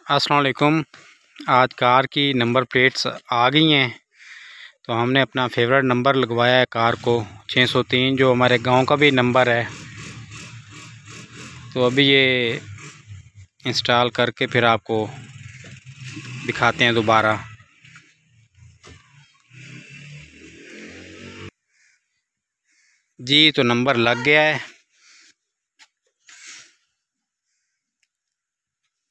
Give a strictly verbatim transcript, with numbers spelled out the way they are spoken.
अस्सलाम वालेकुम। आज कार की नंबर प्लेट्स आ गई हैं, तो हमने अपना फेवरेट नंबर लगवाया है कार को छः सौ तीन, जो हमारे गांव का भी नंबर है। तो अभी ये इंस्टॉल करके फिर आपको दिखाते हैं दोबारा। जी तो नंबर लग गया है।